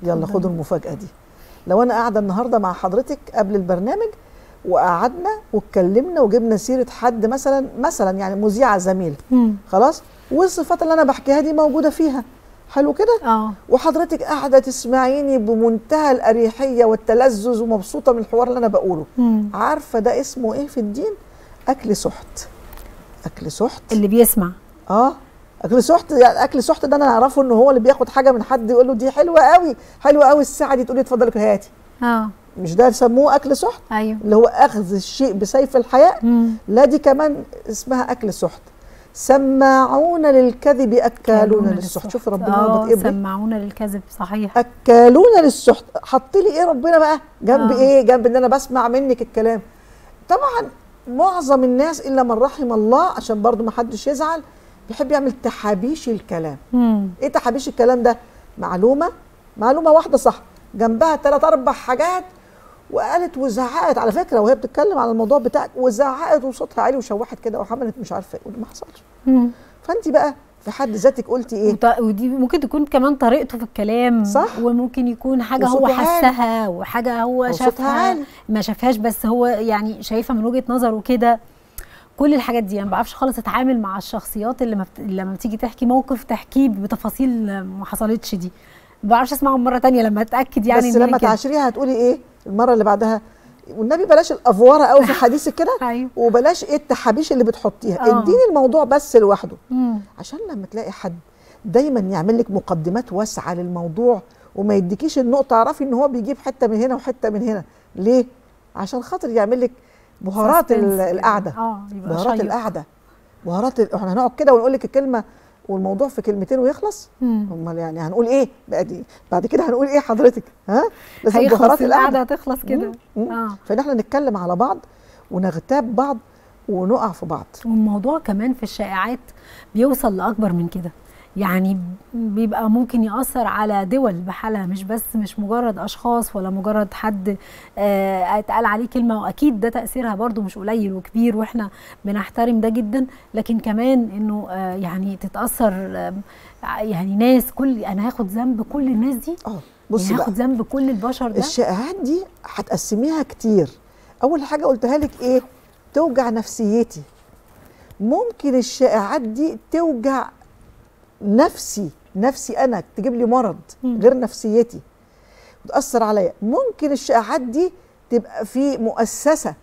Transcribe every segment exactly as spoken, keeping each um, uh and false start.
يلا خدوا المفاجاه دي. لو انا قاعده النهارده مع حضرتك قبل البرنامج وقعدنا واتكلمنا وجبنا سيره حد مثلا مثلا يعني مذيعه زميل، خلاص، والصفات اللي انا بحكيها دي موجوده فيها، حلو كده؟ اه وحضرتك قاعده تسمعيني بمنتهى الاريحيه والتلذذ ومبسوطه من الحوار اللي انا بقوله. مم. عارفه ده اسمه ايه في الدين؟ اكل سحت. اكل سحت اللي بيسمع اه اكل سحت. يعني اكل سحت ده انا اعرفه ان هو اللي بياخد حاجه من حد يقول له دي حلوه قوي، حلوه قوي الساعه دي، تقول لي اتفضل هاتي. اه مش ده يسموه اكل سحت؟ ايوه اللي هو اخذ الشيء بسيف الحياء. مم. لا دي كمان اسمها اكل سحت. سماعون للكذب اكالون للسحت. شوف ربنا ربط ايه؟ سماعون للكذب، صحيح. اكالون للسحت. حط لي ايه ربنا بقى جنب؟ آه. ايه جنب ان انا بسمع منك الكلام؟ طبعا معظم الناس الا من رحم الله، عشان برضو ما حدش يزعل، بيحب يعمل تحابيش الكلام. مم. ايه تحابيش الكلام ده؟ معلومه معلومه واحده صح، جنبها ثلاث اربع حاجات، وقالت وزعقت على فكره وهي بتتكلم على الموضوع بتاعك، وزعقت وصوتها عالي وشوحت كده وعملت مش عارفه ايه، ما حصلش. فانت بقى في حد ذاتك قلتي ايه؟ وط... ودي ممكن تكون كمان طريقته في الكلام، صح، وممكن يكون حاجه هو حسها وحاجه هو شافها ما شافهاش، بس هو يعني شايفها من وجهه نظره كده. كل الحاجات دي انا ما بعرفش خالص اتعامل مع الشخصيات اللي مفت... لما بتيجي تحكي موقف تحكيه بتفاصيل ما حصلتش دي، ما بعرفش اسمعهم مره ثانيه لما اتاكد يعني. بس لما تعاشريها هتقولي ايه المره اللي بعدها؟ والنبي بلاش الافواره قوي في حديثك كده. أيوه. وبلاش ايه التحابيش اللي بتحطيها. آه. اديني الموضوع بس لوحده. مم. عشان لما تلاقي حد دايما يعمل لك مقدمات واسعه للموضوع وما يديكيش النقطه، اعرفي ان هو بيجيب حته من هنا وحته من هنا. ليه؟ عشان خاطر يعمل لك بهارات القعده. اه بهارات القعده، بهارات ال... احنا هنقعد كده ونقول لك الكلمه والموضوع في كلمتين ويخلص؟ امال يعني هنقول ايه بقى دي بعد كده؟ هنقول ايه حضرتك؟ ها لازم بهارات القعده هتخلص كده. اه فان احنا نتكلم على بعض ونغتاب بعض ونقع في بعض. والموضوع كمان في الشائعات بيوصل لاكبر من كده، يعني بيبقى ممكن يأثر على دول بحالها، مش بس مش مجرد أشخاص ولا مجرد حد آه اتقال عليه كلمة، وأكيد ده تأثيرها برضو مش قليل وكبير وإحنا بنحترم ده جدا، لكن كمان إنه آه يعني تتأثر آه يعني ناس، كل أنا هاخد ذنب كل الناس دي. اه بصي يعني بقى، هاخد ذنب كل البشر ده. الشائعات دي هتقسميها كتير. أول حاجة قلتها لك إيه؟ توجع نفسيتي. ممكن الشائعات دي توجع نفسي نفسي انا، تجيب لي مرض غير نفسيتي وتاثر عليا. ممكن الشائعات دي تبقى في مؤسسه،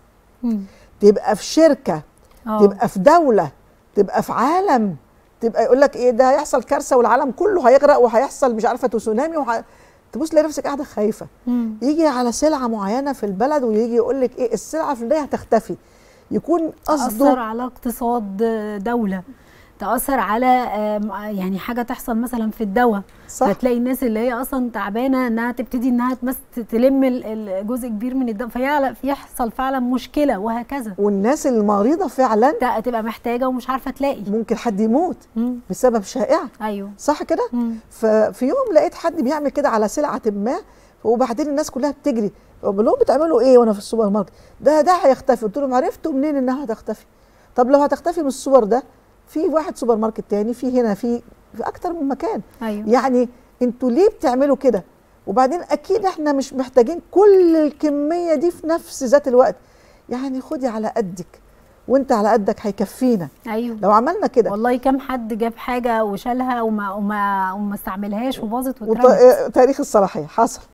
تبقى في شركه، أوه. تبقى في دوله، تبقى في عالم، تبقى يقول لك ايه ده هيحصل كارثه والعالم كله هيغرق وهيحصل مش عارفه تسونامي وح... تبص تلاقي نفسك قاعده خايفه. مم. يجي على سلعه معينه في البلد ويجي يقول لك ايه السلعه الفلانيه هتختفي، يكون قصده تأثر على اقتصاد دوله، تأثر على يعني حاجة تحصل مثلا في الدواء، فتلاقي الناس اللي هي أصلا تعبانة إنها تبتدي إنها تلم جزء كبير من الدواء فيحصل فعلا مشكلة، وهكذا. والناس المريضة فعلا تبقى محتاجة ومش عارفة تلاقي، ممكن حد يموت مم. بسبب شائعة. أيوه صح كده؟ ففي يوم لقيت حد بيعمل كده على سلعة ما، وبعدين الناس كلها بتجري بقول لهم بتعملوا إيه وأنا في السوبر ماركت؟ ده ده هيختفي. قلت لهم عرفتوا منين إنها هتختفي؟ طب لو هتختفي من السوبر ده، في واحد سوبر ماركت تاني، في هنا في في اكتر من مكان. أيوة. يعني انتوا ليه بتعملوا كده؟ وبعدين اكيد احنا مش محتاجين كل الكميه دي في نفس ذات الوقت. يعني خدي على قدك وانت على قدك هيكفينا. ايوه لو عملنا كده. والله كم حد جاب حاجه وشالها وما وما وما استعملهاش وباظت وتاريخ الصلاحيه حصل.